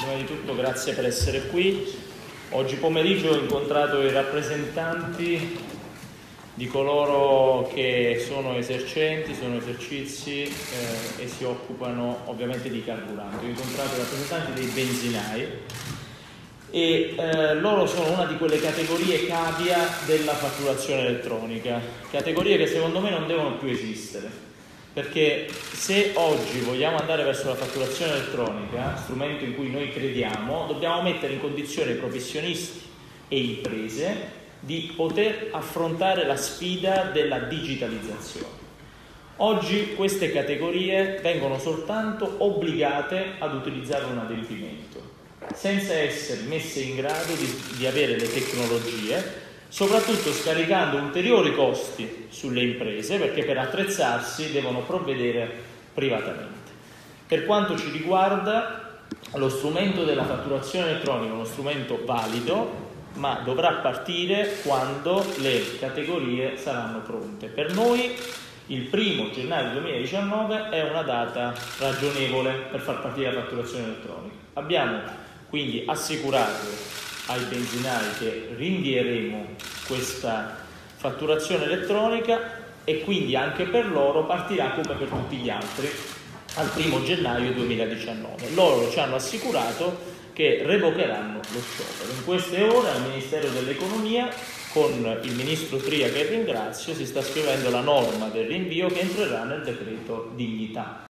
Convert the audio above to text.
Prima di tutto grazie per essere qui. Oggi pomeriggio ho incontrato i rappresentanti di coloro che sono esercenti, sono esercizi e si occupano ovviamente di carburante. Ho incontrato i rappresentanti dei benzinai e loro sono una di quelle categorie cavia della fatturazione elettronica, categorie che secondo me non devono più esistere. Perché se oggi vogliamo andare verso la fatturazione elettronica, strumento in cui noi crediamo, dobbiamo mettere in condizione i professionisti e imprese di poter affrontare la sfida della digitalizzazione. Oggi queste categorie vengono soltanto obbligate ad utilizzare un adempimento, senza essere messe in grado di avere le tecnologie, soprattutto scaricando ulteriori costi sulle imprese, perché per attrezzarsi devono provvedere privatamente. Per quanto ci riguarda, lo strumento della fatturazione elettronica è uno strumento valido, ma dovrà partire quando le categorie saranno pronte. Per noi il 1° gennaio 2019 è una data ragionevole per far partire la fatturazione elettronica. Abbiamo quindi assicurato ai benzinai che rinvieremo questa fatturazione elettronica e quindi anche per loro partirà come per tutti gli altri al 1° gennaio 2019. Loro ci hanno assicurato che revocheranno lo sciopero. In queste ore al Ministero dell'Economia, con il Ministro Tria che ringrazio, si sta scrivendo la norma del rinvio che entrerà nel decreto dignità.